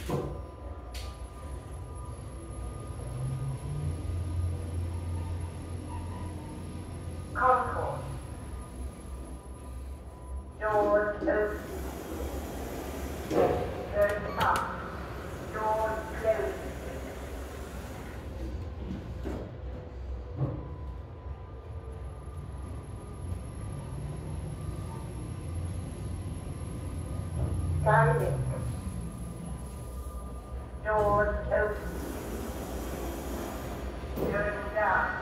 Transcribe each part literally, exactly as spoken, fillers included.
Concourse. Doors open. Going up. Doors closed. Skylink. Doors open. Going down.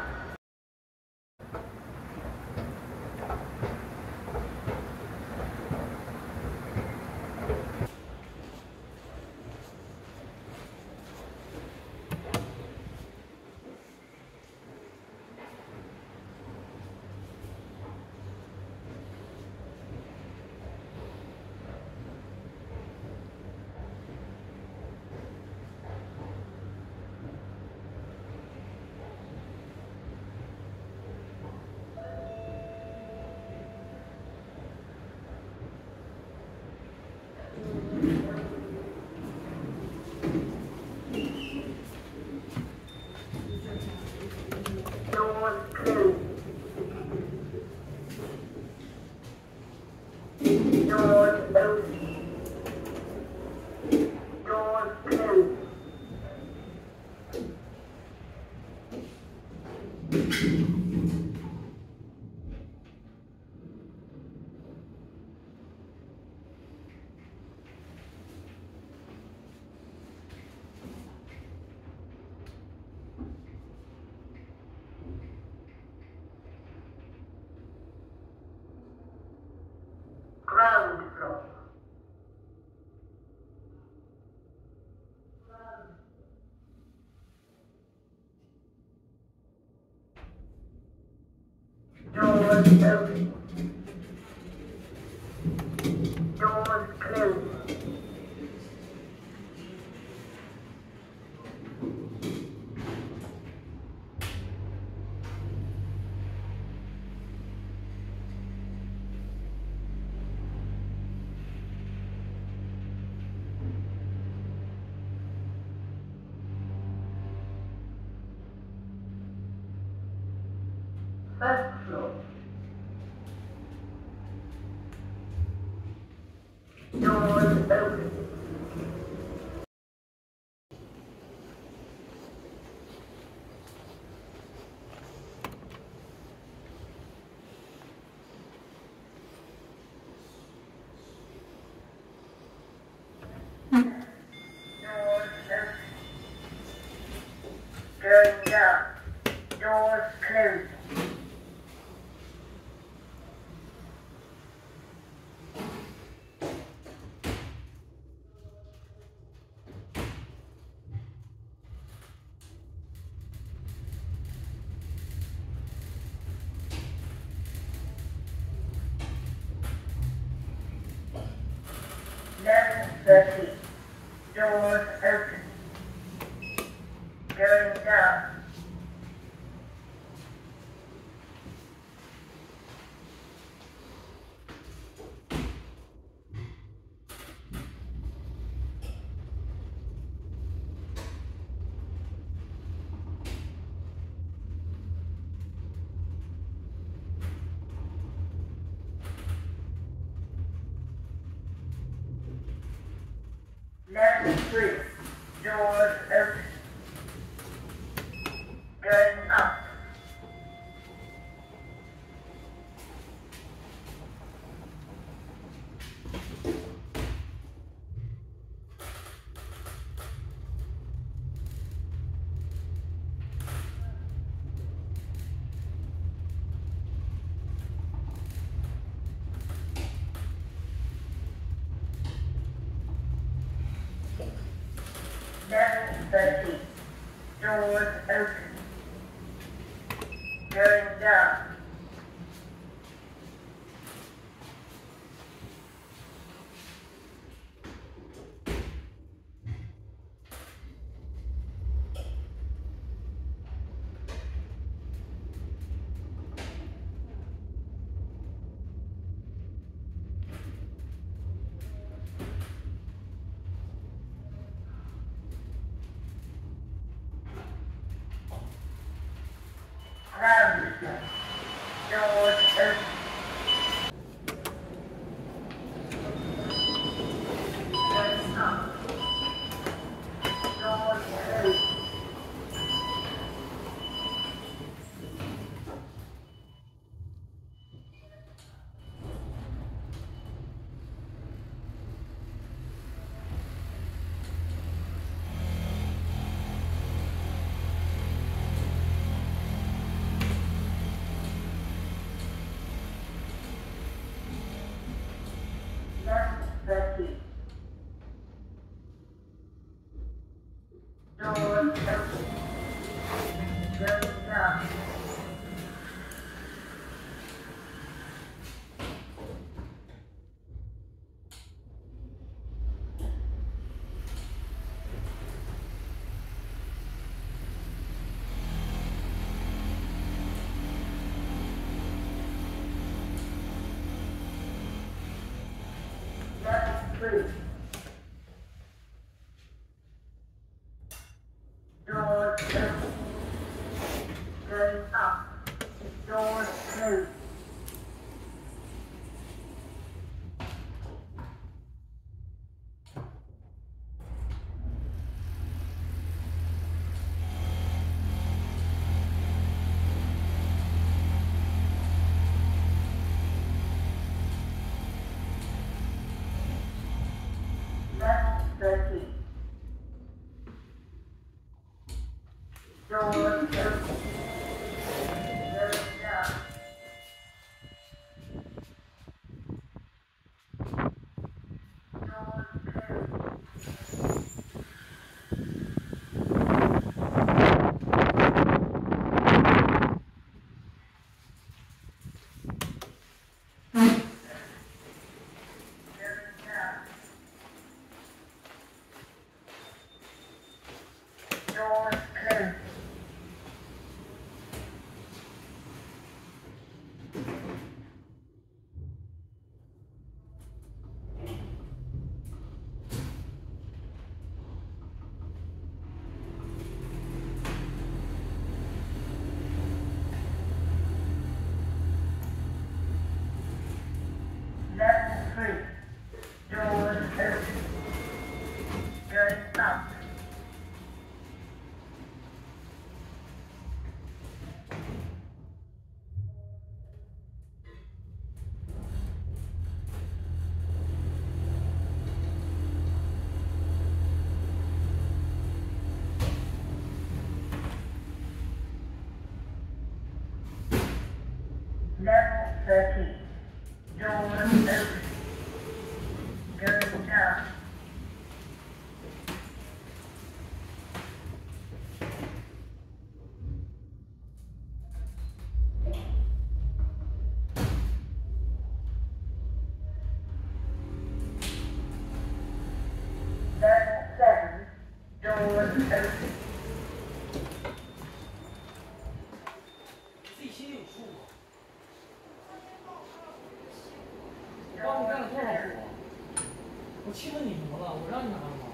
Doors closed. Doors open. Doors closed. Ground floor. Doors open. Doors closed. First floor. Doors open. Doors open. Going down. Doors closed. eleven thirty. Doors open. Going down. eleven three. Doors open. Going up. eleven thirty. Doors open. Going down. Doors open. Going up. Doors closed. Level thirty. Doors open. Going down. Level three. Doors open. Going up. Doors closed. Level thirty. Doors open. Going down. Doors closed. Going down. Doors closed. Level three. Doors open. Going up. Level thirty. Doors open. Going down. Level seven. Doors open. 自己心里有数吗？我帮你干了多少活？我亲了你什么了？我让你拿了吗？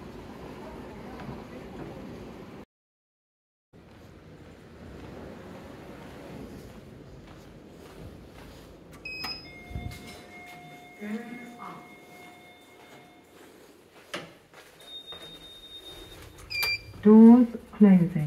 Doors closing.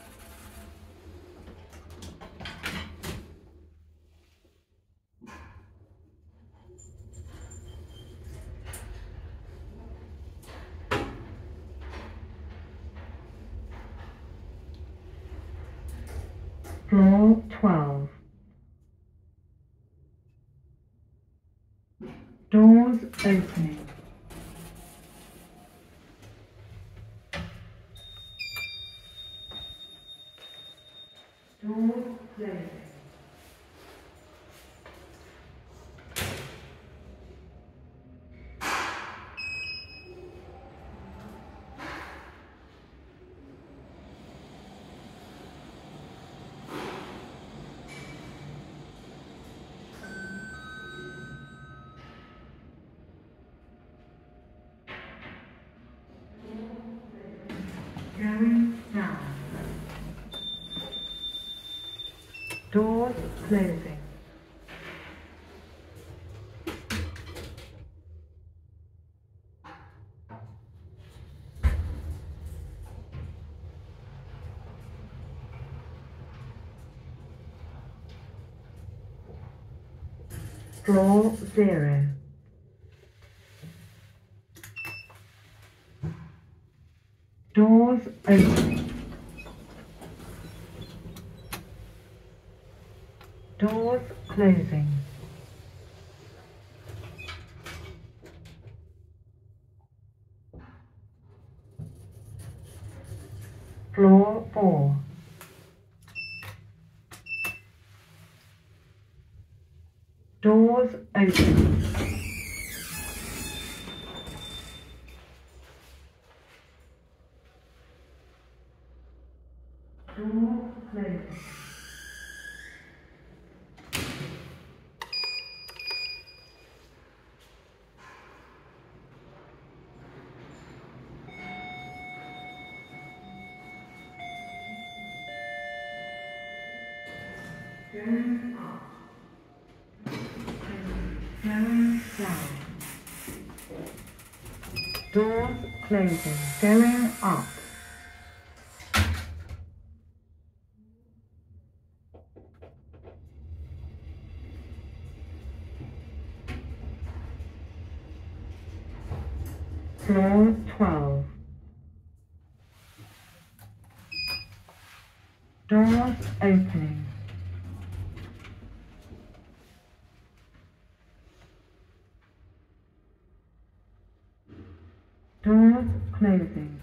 Floor twelve. Doors opening. Doors closing. Going down. Doors closing. Floor zero. Doors opening. Doors closing. Floor four. Doors open. Door closing. Going up. Going down. Doors closing. Going up. Floor twelve. Doors opening. Doors closing.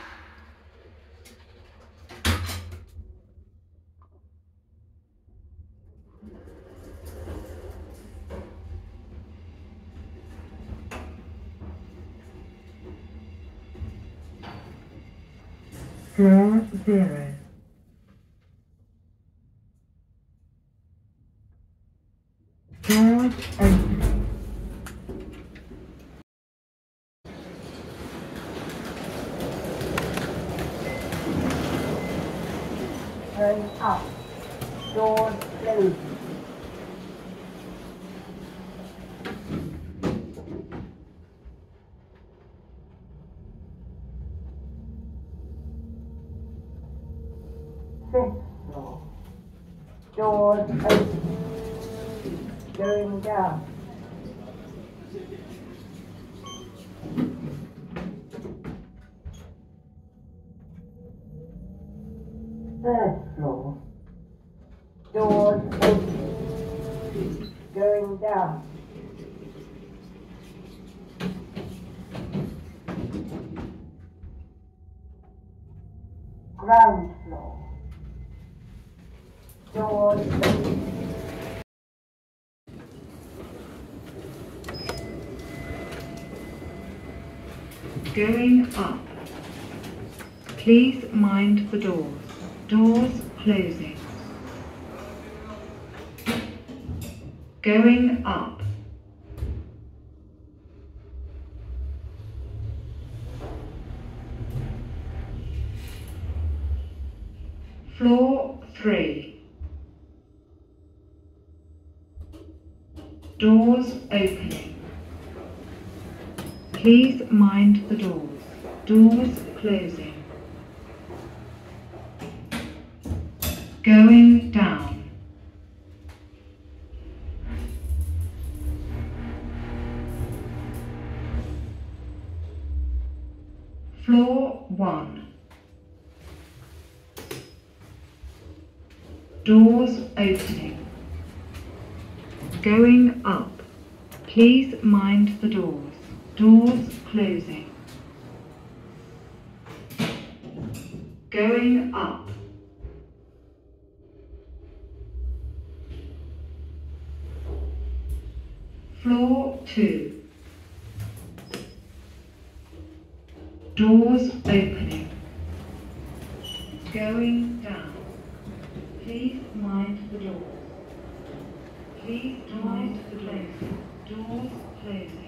Floor zero. Doors opening. Going up. Doors closing. Fifth floor. Doors open. Going down. Third floor. Doors open. Going down. Ground floor. Doors open. Going up. Please mind the doors. Doors closing. Going up. Floor three. Doors opening. Please mind the doors. Doors closing. Going down. Floor one. Doors opening. Going up. Please mind the doors. Doors closing. Going up. Floor two. Doors opening. Going down. Please mind the doors. Please mind the doors. Doors closing.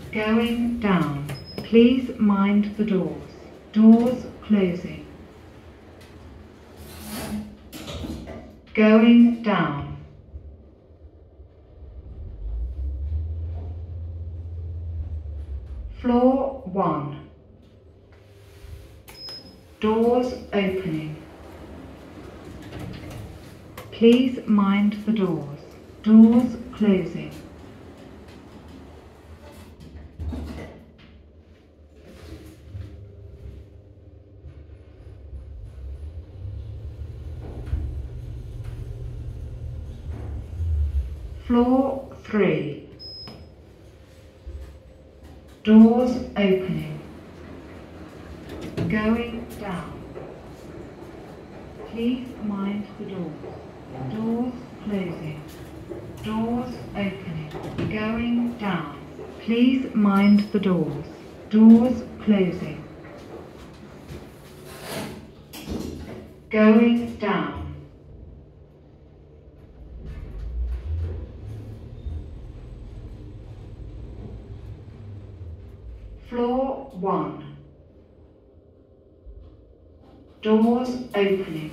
Going down. Please mind the doors. Doors closing. Going down. Floor one. Doors opening. Please mind the doors. Doors closing. Floor three. Doors opening. Going down. Please mind the doors. Doors closing. Doors opening. Going down. Please mind the doors. Doors closing. Going down. Floor one. Doors opening.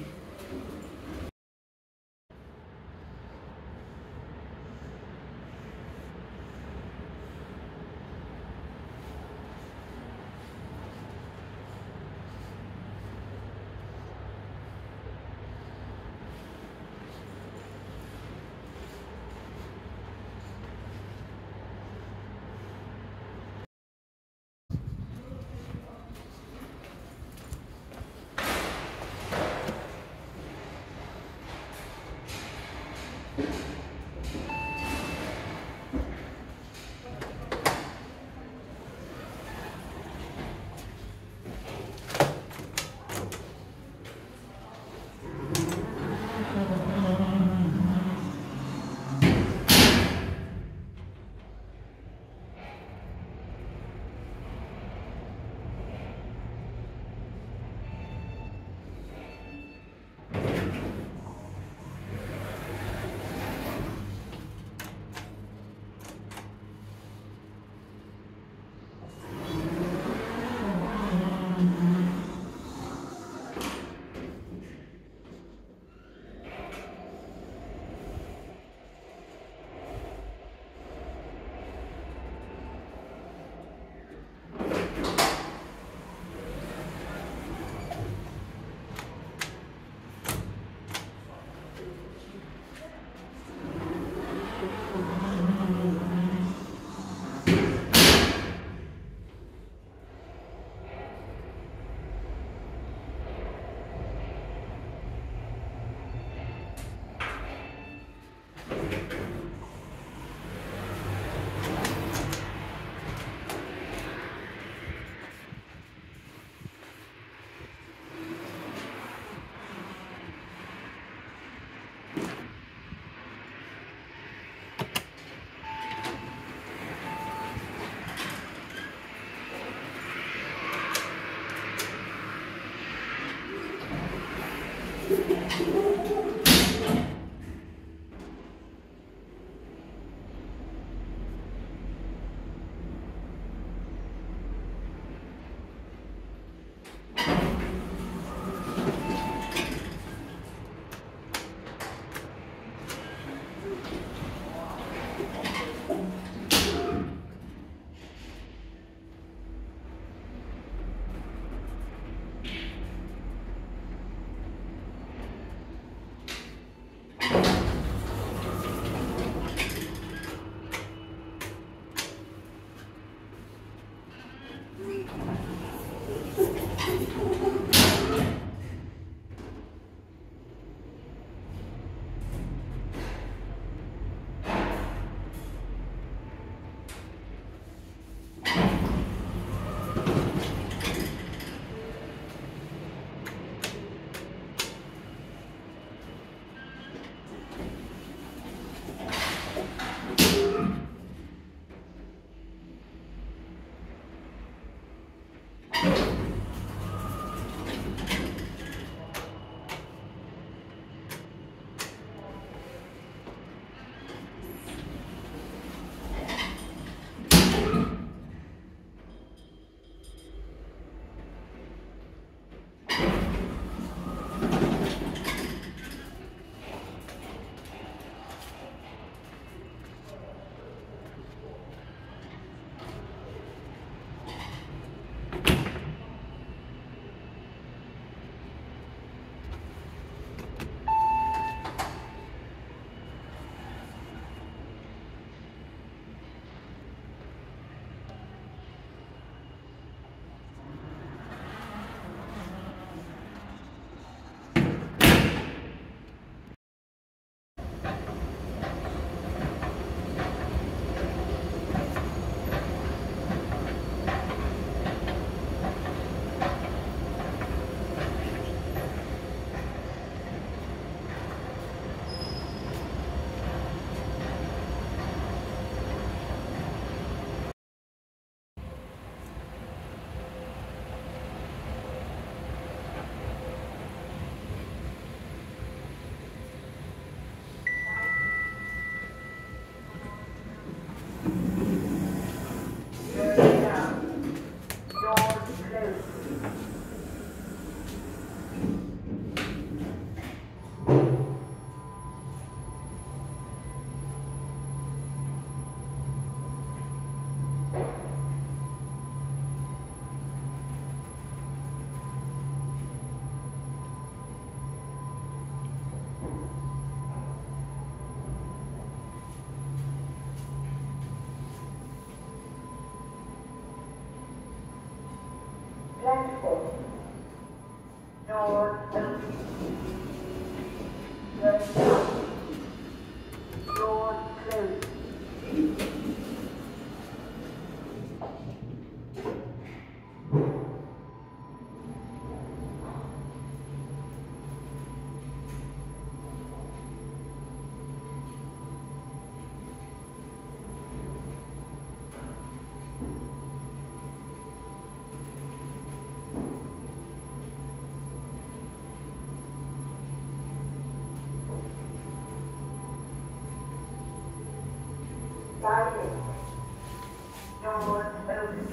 Sliding. Doors open.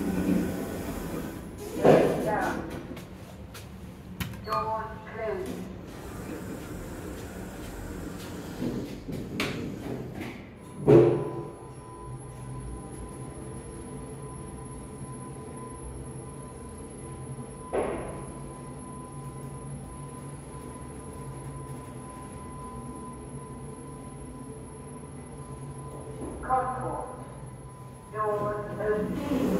Going down. Doors closing. Concourse. Doors open.